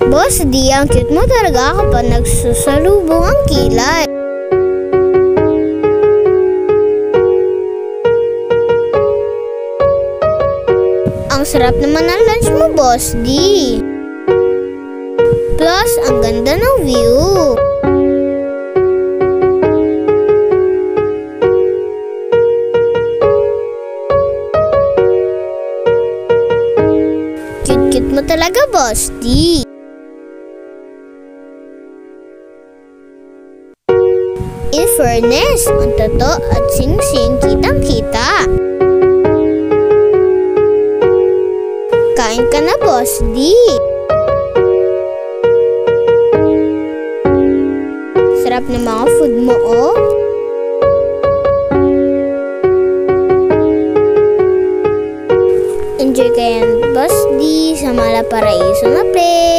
Boss D, ang cute mo talaga kapag nagsasalubong ang kilay. Ang sarap naman ng lunch mo, Boss D. Plus, ang ganda ng view. Cute-cute mo talaga, Boss D. In fairness, ang toto at sing-sing kitang-kita. Kain ka na, Boss D. Sarap ng mga food mo, oh. Enjoy ka yan, Boss D, sa Malaparaiso na place.